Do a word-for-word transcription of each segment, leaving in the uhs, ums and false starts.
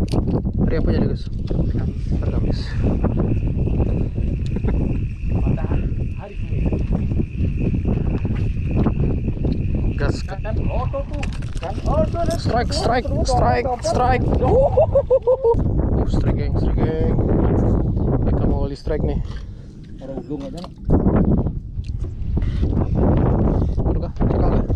Hari apa jadi guys? Hari Kamis. Gas kan auto tuh. Kan auto. Strike, strike, strike, strike. Uh, strike geng, strike geng. Mereka mau strike nih. Orang ujung aja. Udah kah? Cekal kah?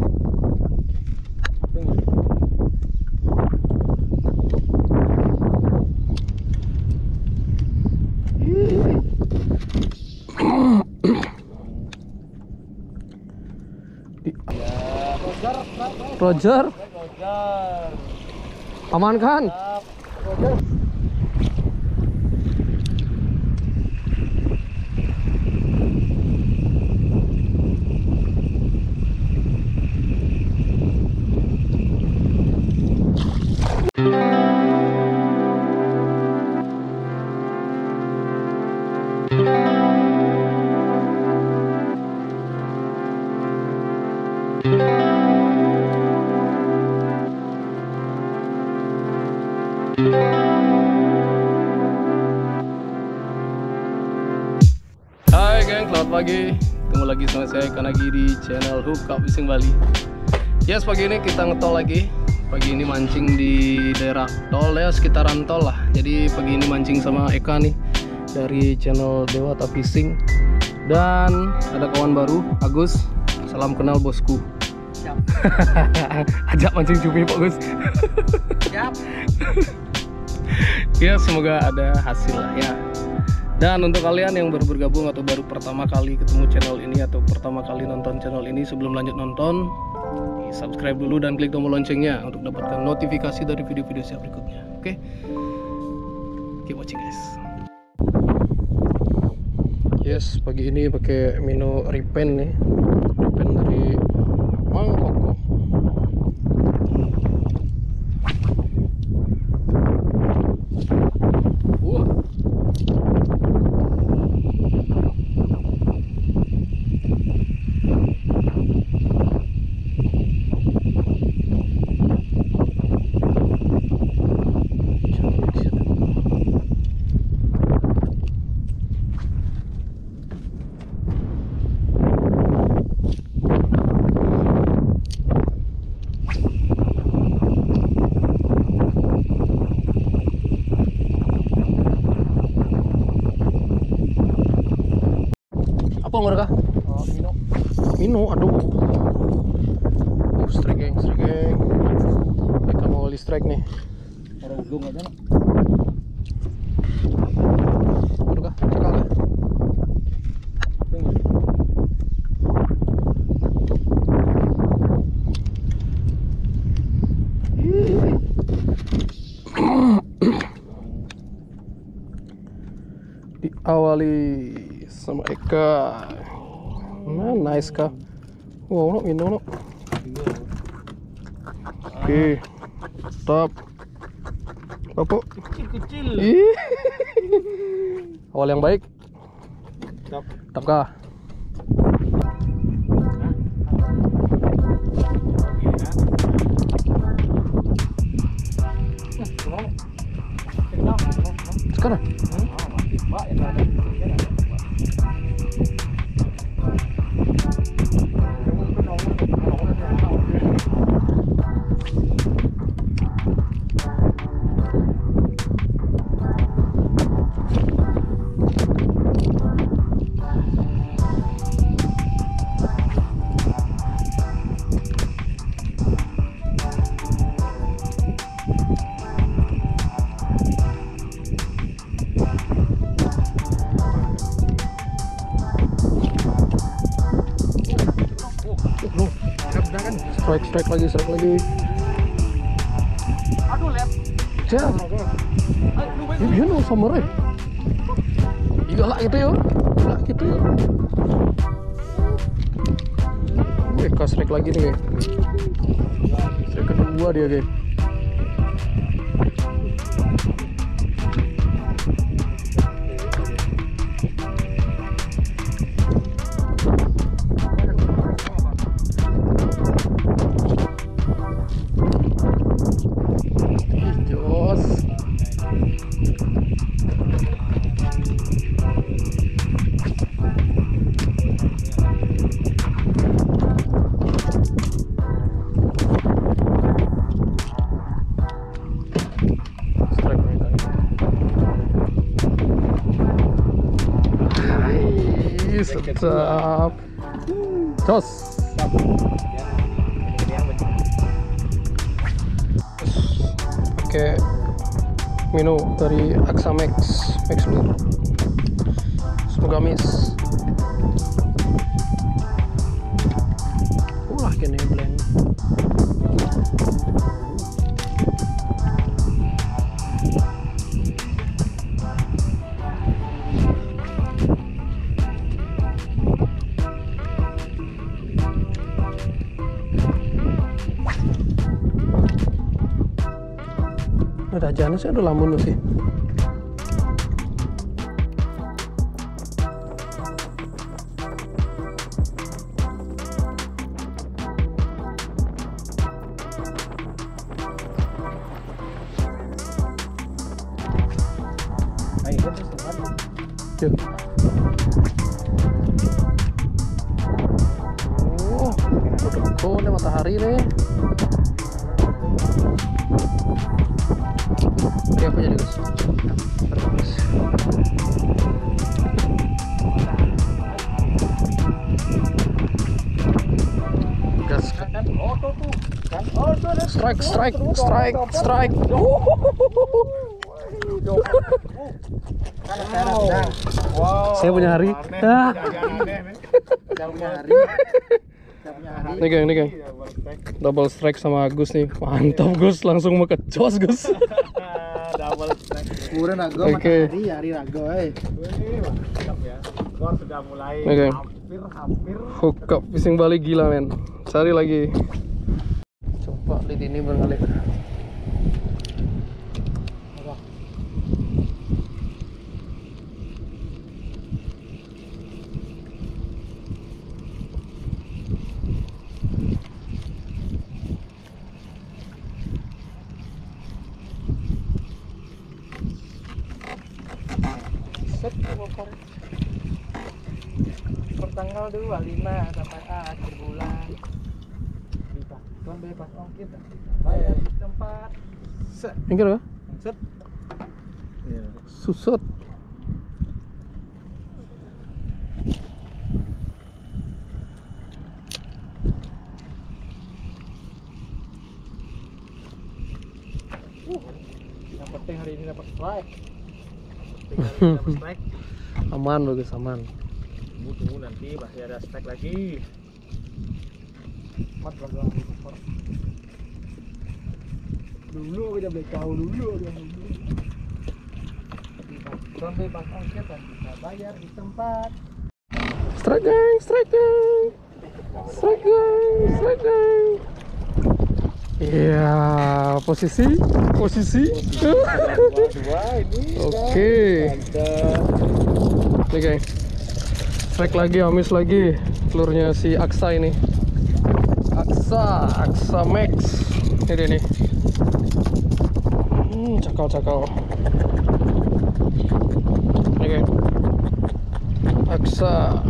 Roger, aman kan? Roger. Hai geng, selamat pagi. Ketemu lagi sama saya Kanagi di channel Hookup Fishing Bali. Yes, pagi ini kita ngetol lagi. Pagi ini mancing di daerah tol ya, sekitaran tol lah. Jadi pagi ini mancing sama Eka nih dari channel Dewata Fishing. Dan ada kawan baru, Agus. Salam kenal bosku. Siap. Ajak mancing cumi Pak Gus. Siap. Ya semoga ada hasil lah ya. Dan untuk kalian yang baru bergabung atau baru pertama kali ketemu channel ini atau pertama kali nonton channel ini, sebelum lanjut nonton, di subscribe dulu dan klik tombol loncengnya untuk dapatkan notifikasi dari video-video saya berikutnya. Oke, keep watching guys. Yes, pagi ini pakai Mino Ripen nih, Ripen dari Mang Koko. Wah. Apa mereka? Oh, Mino. Mino, aduh. Oh, strike geng, strike geng. Mereka mau strike nih. Orang ujung aja. Udah kah? Cekal kah? Diawali sama Eka. Nah, nice kah? Wow, no, Mino no. Oke, stop. Apa? Kecil-kecil. Ih. Awal yang baik. Stop. Stop kah? Sekarang? Strike, strike lagi, strike lagi. Aduh, lep. Cek. Iya no, samurai. Iya lah gitu ya. Lah gitu ya. Eka strike lagi nih. Strike kedua dia, guys. Jos. Mantap. Jos. Pakai Mino dari Aksa Max Max Blue. Semoga miss. Ulah kene blend. Udah jalan sih, udah lamun sih. Yuk. Oh, udah nih matahari nih. Oke, apa jadi guys? Gas. Strike, strike, strike, strike. Wow. Saya punya hari. Ah. Nih geng, nih geng. Double strike sama Agus nih. Mantap Gus, langsung mau kecos Gus. Double strike. Kurang nago Oke. matahari hari nago eh. Mantap ya. Skor sudah mulai Oke. hampir-hampir. Hook up fishing Bali gila men. Cari lagi. Coba lihat ini barangkali. Pertanggal dua puluh lima sampai akhir bulan. Tuan bebas ongkir. Bayar di tempat. Set. Pinggir ya? Set. Susut. Yang penting hari ini dapat strike. Dapat strike. Aman bagus, aman. Tunggu, tunggu nanti masih ada strike lagi. Mat lagi di koper. Dulu kita beli kau dulu dia dulu. Tuan bebas ongkir dan bisa bayar di tempat. Strike gang, strike gang. Strike gang, strike gang. Iya, posisi, posisi. Dua ini. Oke. Nih geng. Strike lagi, amis lagi. Telurnya si Aksa ini. Aksa, Aksa Max. Ini dia nih. Hmm, cakal-cakal. Nih geng. Aksa.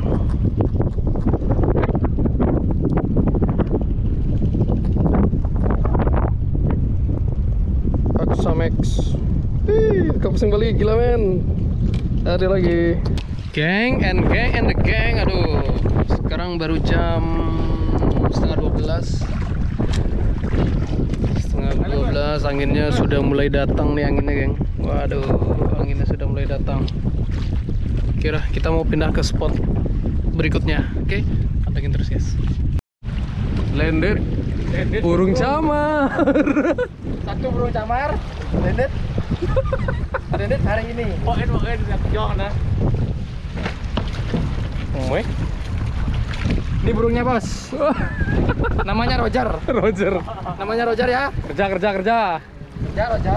Aksa Max. Ih, kapusing Bali gila men. Ada lagi. Gang and gang and the gang. Aduh, sekarang baru jam setengah dua belas. Setengah dua belas, anginnya sudah mulai datang nih anginnya geng. Waduh, anginnya sudah mulai datang. Kira kita mau pindah ke spot berikutnya. Oke, pantengin terus guys. Landed, burung camar. Satu burung camar. Dendet. Dendet hari ini. Poin poin tidak jauh nah. Oh, Ini burungnya bos. Namanya Roger. Roger. Namanya Roger ya. Kerja kerja kerja. Kerja Roger.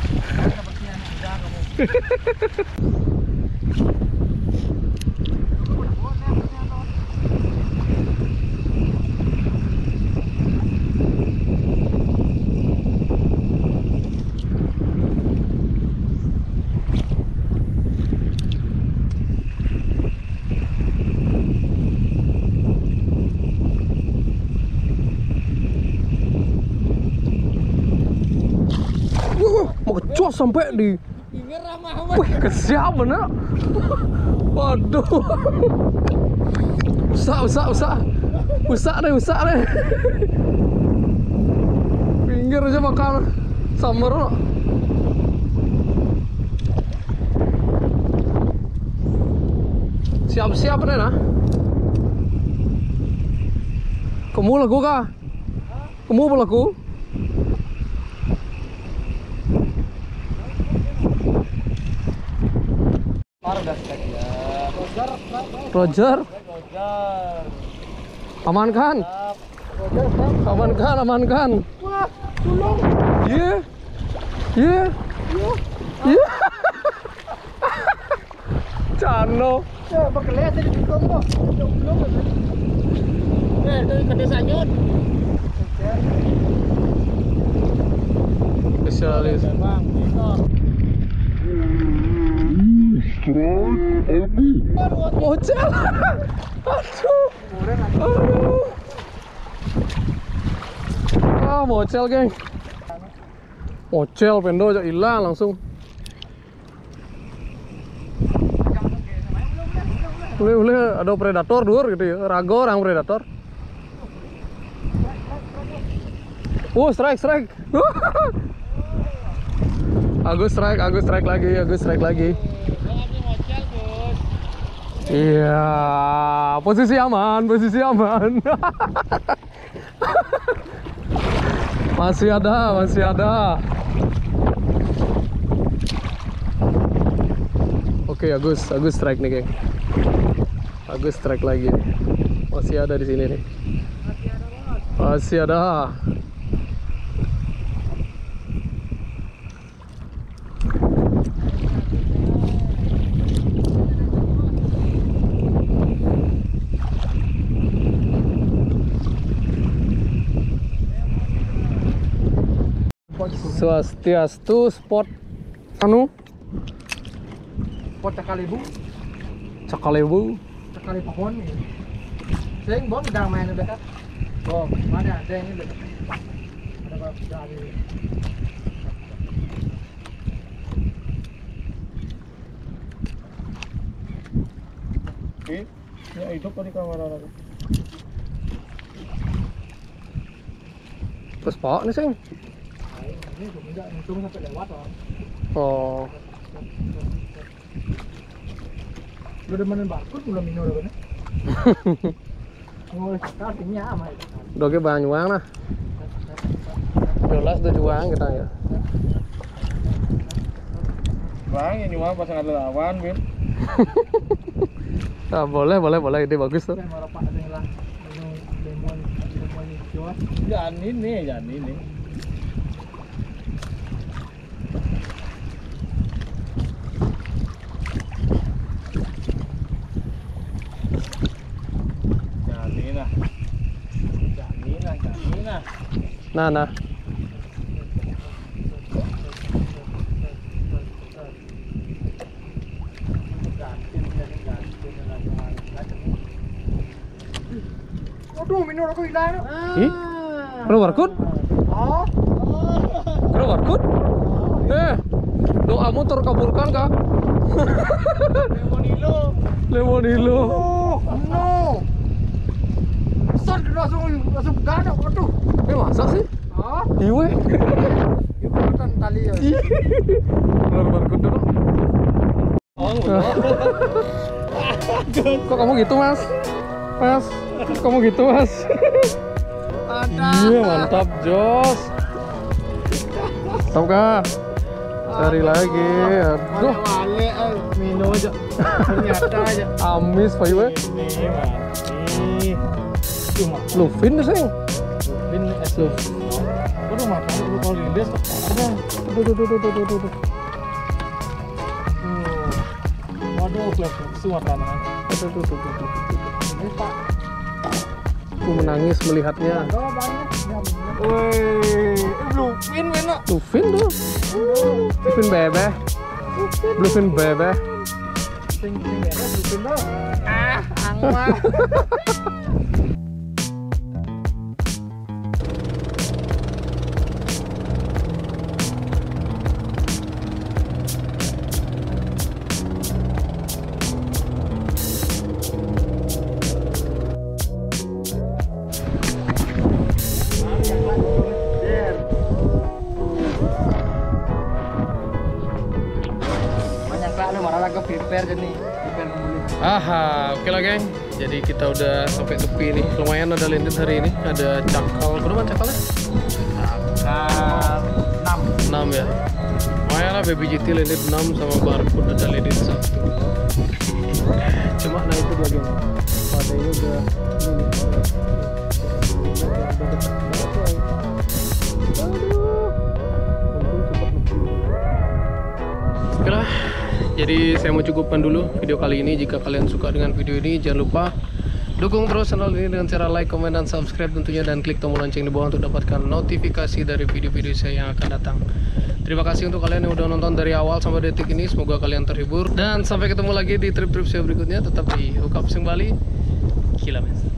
Mau kecos sampai di. Wih, kesiap bener. Waduh. Usak, usak, usak. Usak deh, usak deh. Pinggir aja bakal summer loh. Siap-siap deh nah. Kamu lagu kah? Kamu pelaku? Roger. Amankan. Amankan, amankan. Wah, tulung. Iya. Iya. Iya. Cano. Ya, bekelnya tadi di Kongo. Eh, itu ke desa Nyut. Spesialis. Bang, itu. Mocel. Aduh. Aduh. Ah, mocel, geng. Mocel pendo aja hilang langsung. Boleh, boleh ada predator dur gitu ya. Rago orang predator. Oh, strike, strike. Agus strike, Agus strike lagi, Agus strike lagi. Iya, posisi aman, posisi aman. Masih ada, masih ada. Oke, Agus, Agus strike nih, geng. Agus strike lagi. Masih ada di sini nih. Masih ada. Swastiastu spot anu Pot Cakalebu, Cakalebu. Cakale pohon nih. Sing bom sedang main dekat. Bom, mana ada yang dekat. Ada berapa dari. Oke, ya hidup tadi kamera aku. Terus pak nih sing. Ini juga untung sampai lewat orang. Oh. Lu udah main barcode belum minum udah bener? Ngurus kartunya ama itu. Doge Banyuang nah. Jelas udah juang kita ya. Bang, ini mah pasangan lawan, Bin. Ah, boleh, boleh, boleh. Ini bagus tuh. Kan orang pak ada yang lah minum lemon, lemon hijau. Jangan ini, jangan ini. Janina. Janina, Janina. Nah, nah. Aduh, minum aku hilang. Ih, ada barcode? Oh, Ada barcode? Eh, doamu terkabulkan kah? Lemonilo. Lemonilo. oh, no. Besar langsung langsung gadok, aduh. Eh, masa sih? Ah, Iwe. ikutan tali ya. Ada barcode dulu. Oh, Kok kamu gitu, Mas? Mas, kok kamu gitu, Mas? Ada. Iya, mantap, Jos. Mantap kah? Cari lagi. Aduh, Wale, minum aja. Ternyata aja. amis Pak Iwe. ini mati. Cuma Lufin tuh, Seng. bin es lu. Waduh, makan lu kalau rilis. Ada. Aduh, aduh, aduh, aduh, aduh, aduh. Waduh, flash suar tanah. Aduh, aduh, aduh, aduh, aduh. Ini Pak. Aku menangis melihatnya. Oh, banyak. Woi, bluefin mana? Lufin tuh. Lufin bebeh. Bluefin bebeh. Sing sing beres bluefin tuh. Ah, angwa. per jadi per mulut. Aha, oke lah geng. Jadi kita udah sampai tepi nih. Lumayan ada lindet hari ini. Ada cakal. Berapa cakalnya? Cakal enam. enam ya. Lumayan lah baby G T lindet enam sama barcode ada lindet satu. Cuma nah itu dia geng. Padanya udah ini. Udah dekat banget tuh. Aduh. Untung cepet lebih. Oke lah. Jadi saya mau cukupkan dulu video kali ini. Jika kalian suka dengan video ini, jangan lupa dukung terus channel ini dengan cara like, comment, dan subscribe tentunya, dan klik tombol lonceng di bawah untuk dapatkan notifikasi dari video-video saya yang akan datang. Terima kasih untuk kalian yang udah nonton dari awal sampai detik ini. Semoga kalian terhibur dan sampai ketemu lagi di trip-trip saya berikutnya. Tetap di Hook Up Fishing Bali. Gila men.